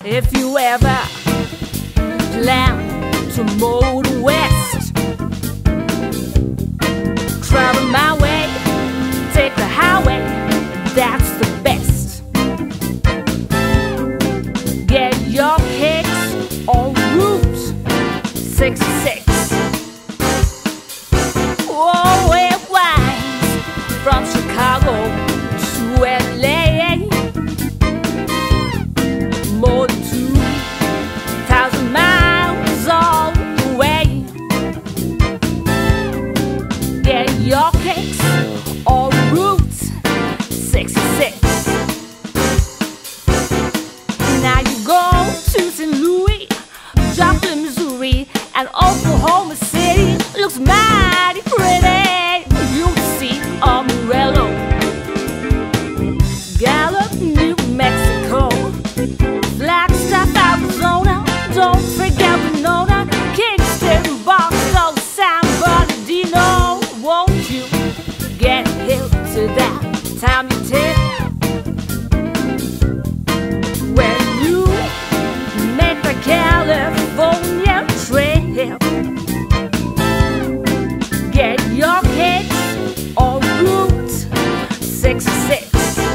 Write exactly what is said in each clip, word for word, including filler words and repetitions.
If you ever plan to motor west, travel my way, take the highway, that's the best. Get your kicks on Route sixty-six. Oh, it winds from Chicago to L A, more than two thousand miles all the way. Get your kicks on Route sixty-six. Now you go to Saint Louis, Joplin, Missouri, and Oklahoma City. Looks mighty pretty. You see Amarillo, Gallup, New Mexico, Flagstaff, Arizona. Don't forget Winona, Kingston, Barstow, San Bernardino. Won't you get hip to that time you take when you make the California trip? Get your kicks on Route sixty-six.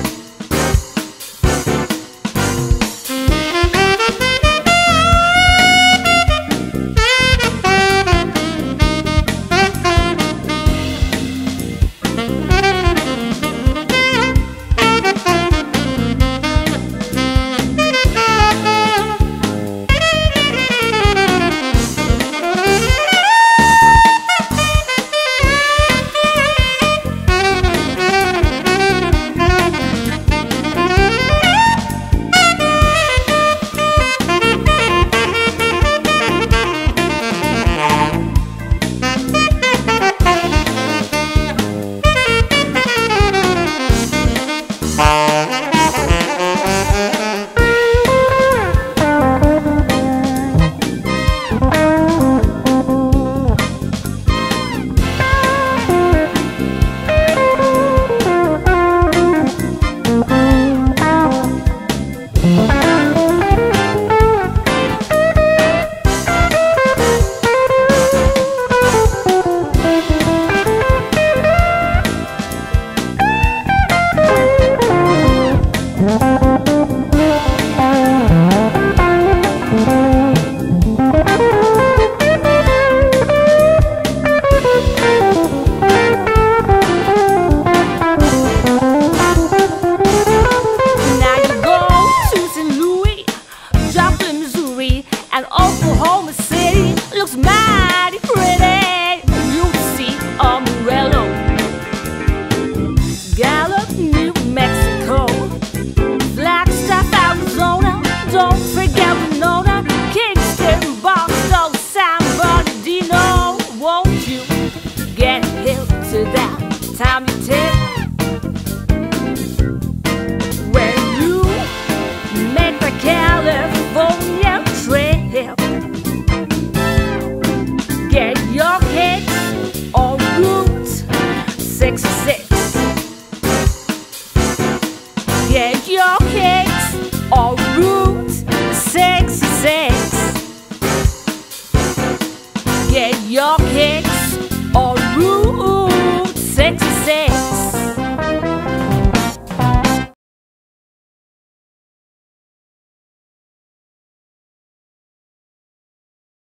And Oklahoma City looks mighty pretty. You see Amarillo, Gallup, New Mexico, Flagstaff, Arizona. Don't forget Winona, Kingston, Barstow, San Bernardino. Won't you get hip to that time you take when you make the California